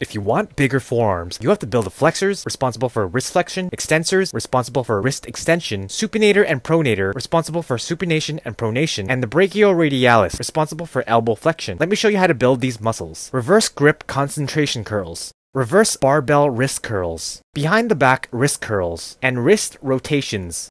If you want bigger forearms, you have to build the flexors, responsible for wrist flexion, extensors, responsible for wrist extension, supinator and pronator, responsible for supination and pronation, and the brachioradialis, responsible for elbow flexion. Let me show you how to build these muscles. Reverse grip concentration curls. Reverse barbell wrist curls, behind the back wrist curls, and wrist rotations.